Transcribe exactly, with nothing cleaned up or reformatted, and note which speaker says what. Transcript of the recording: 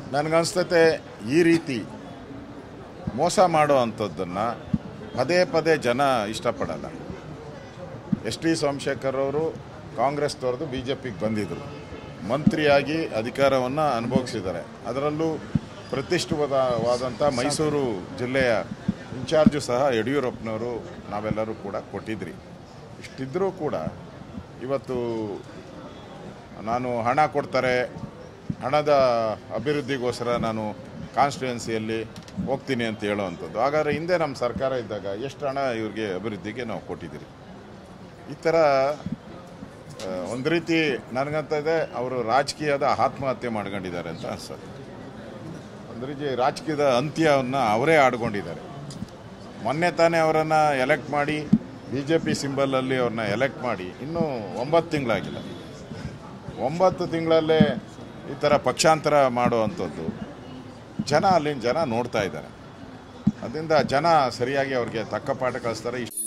Speaker 1: ನನಗನ್ಸ್ತತೆ ಈ ರೀತಿ ಮೋಸ ಮಾಡೋ ಅಂಥದ್ದನ್ನು ಪದೇ ಪದೇ ಜನ ಇಷ್ಟಪಡಲ್ಲ. ಎಸ್ ಟಿ ಸೋಮಶೇಖರ್ ಅವರು ಕಾಂಗ್ರೆಸ್ ತೊರೆದು ಬಿ ಜೆ ಪಿಗೆ ಬಂದಿದ್ದರು, ಮಂತ್ರಿಯಾಗಿ ಅಧಿಕಾರವನ್ನು ಅನುಭವಿಸಿದ್ದಾರೆ. ಅದರಲ್ಲೂ ಪ್ರತಿಷ್ಠಿತವಾದಂಥ ಮೈಸೂರು ಜಿಲ್ಲೆಯ ಇನ್ಚಾರ್ಜು ಸಹ ಯಡಿಯೂರಪ್ಪನವರು ನಾವೆಲ್ಲರೂ ಕೂಡ ಕೊಟ್ಟಿದ್ರಿ. ಇಷ್ಟಿದ್ದರೂ ಕೂಡ ಇವತ್ತು ನಾನು ಹಣ ಕೊಡ್ತಾರೆ, ಹಣದ ಅಭಿವೃದ್ಧಿಗೋಸ್ಕರ ನಾನು ಕಾನ್ಸ್ಟಿಟ್ಯೂನ್ಸಿಯಲ್ಲಿ ಹೋಗ್ತೀನಿ ಅಂತ ಹೇಳೋವಂಥದ್ದು. ಹಾಗಾದರೆ ಹಿಂದೆ ನಮ್ಮ ಸರ್ಕಾರ ಇದ್ದಾಗ ಎಷ್ಟು ಹಣ ಇವ್ರಿಗೆ ಅಭಿವೃದ್ಧಿಗೆ ನಾವು ಕೊಟ್ಟಿದ್ದೀರಿ? ಈ ಥರ ಒಂದು ರೀತಿ ನನಗಂತ ಇದೆ ಅವರು ರಾಜಕೀಯದ ಆತ್ಮಹತ್ಯೆ ಮಾಡ್ಕೊಂಡಿದ್ದಾರೆ ಅಂತ ಅನ್ಸುತ್ತೆ. ಒಂದು ರೀತಿ ರಾಜಕೀಯದ ಅಂತ್ಯವನ್ನು ಅವರೇ ಆಡ್ಕೊಂಡಿದ್ದಾರೆ. ಮೊನ್ನೆ ತಾನೇ ಅವರನ್ನು ಎಲೆಕ್ಟ್ ಮಾಡಿ ಬಿ ಜೆ ಪಿ ಸಿಂಬಲಲ್ಲಿ ಅವ್ರನ್ನ ಎಲೆಕ್ಟ್ ಮಾಡಿ ಇನ್ನೂ ಒಂಬತ್ತು ತಿಂಗಳಾಗಿಲ್ಲ. ಒಂಬತ್ತು ತಿಂಗಳಲ್ಲೇ ಈ ಥರ ಪಕ್ಷಾಂತರ ಮಾಡುವಂಥದ್ದು ಜನ ಅಲ್ಲಿನ ಜನ ನೋಡ್ತಾ ಇದ್ದಾರೆ. ಅದರಿಂದ ಜನ ಸರಿಯಾಗಿ ಅವ್ರಿಗೆ ತಕ್ಕ ಪಾಠ ಕಲಿಸ್ತಾರೆ.